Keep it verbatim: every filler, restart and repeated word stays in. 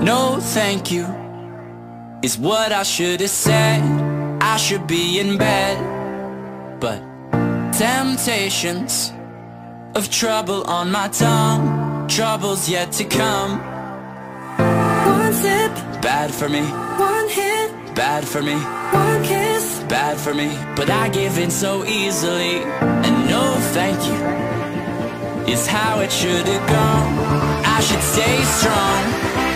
No thank you is what I should have said. I should be in bed, but temptations of trouble on my tongue, trouble's yet to come. One sip, bad for me. One hit, bad for me. One kiss, bad for me. But I give in so easily, and no thank you is how it should have gone. I should stay strong,